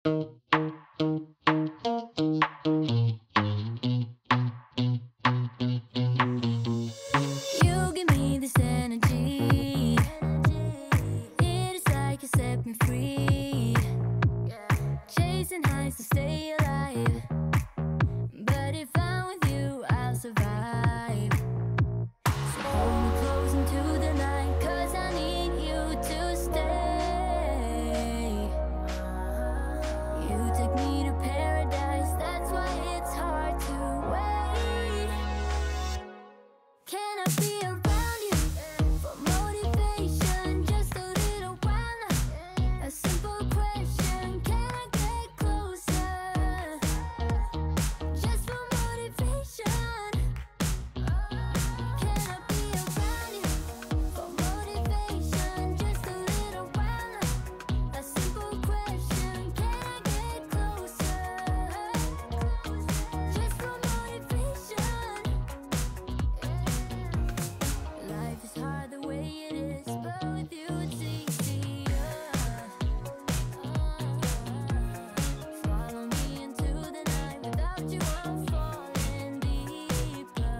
You give me this energy. It is like you set me free. Chasing highs to stay alive. But if I'm with you, I'll survive. So hold me close into the night, 'cause I need you to stay. You take me to paradise, that's why it's hard to wait. Can I be around you for motivation? Just a little while now. A simple question, can I get closer? Just for motivation. Can I be around you for motivation? Just a little while now. A simple question, can I get closer? Just for motivation. Life is hard the way it is, but with you it's easier. Follow me into the night, without you I'm falling deeper.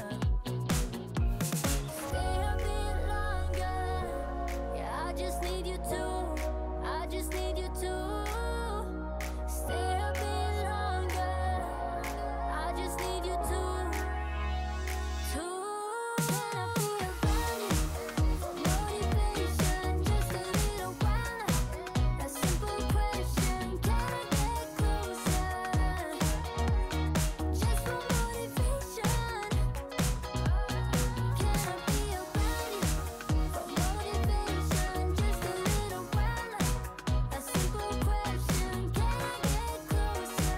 Stay a bit longer, yeah, I just need you to, I just need you to. Stay a bit longer, I just need you to. Can I be around you for motivation? Just a little while now. A simple question, can I get closer? Just for motivation. Can I be around you for motivation? Just a little while now. A simple question, can I get closer?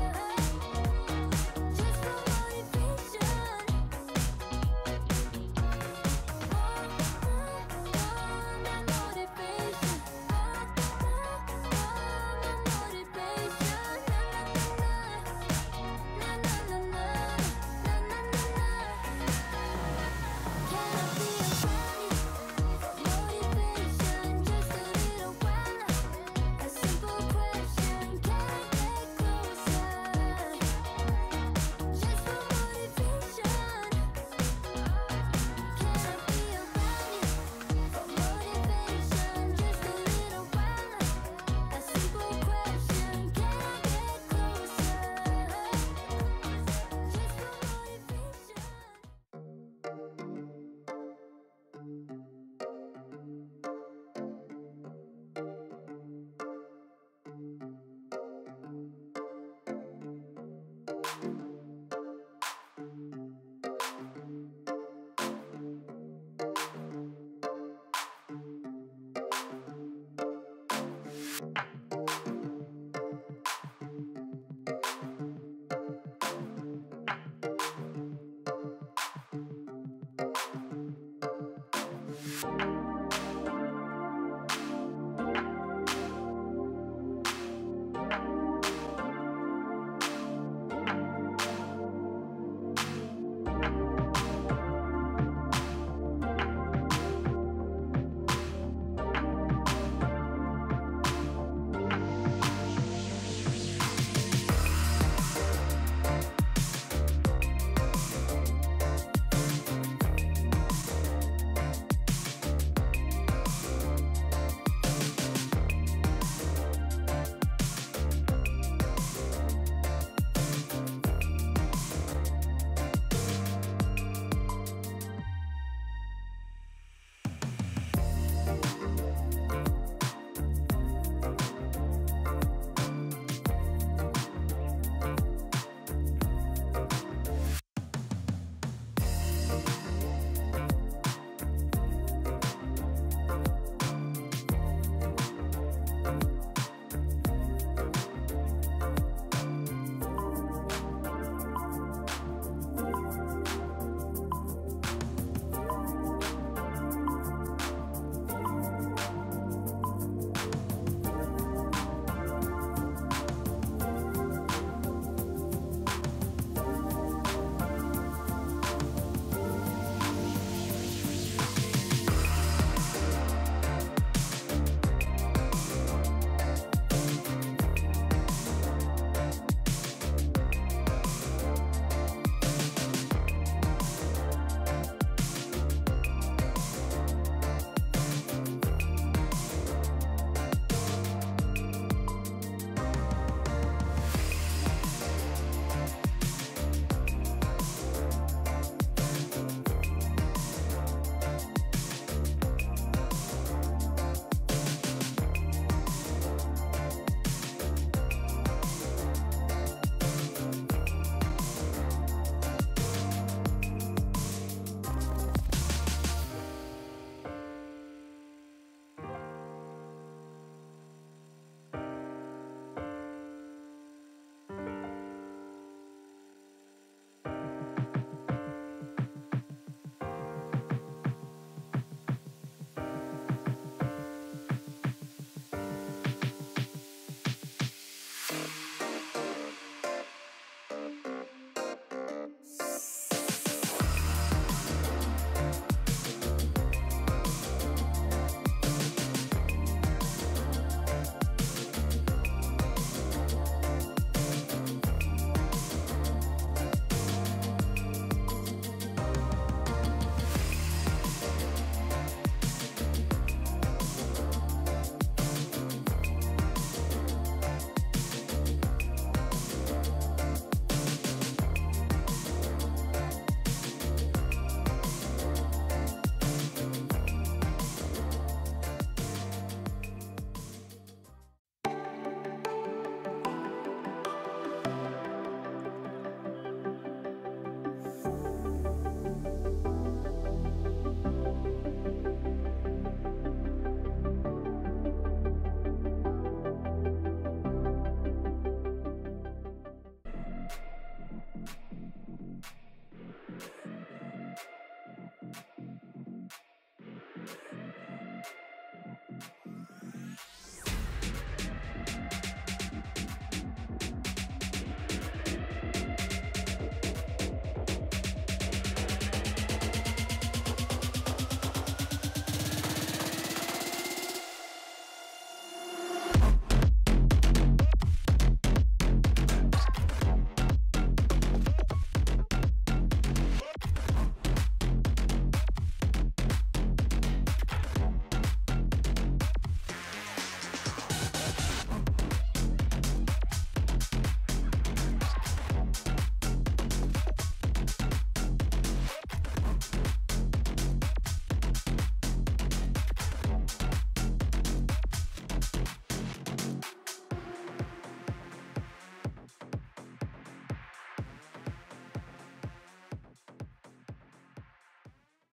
Just for motivation.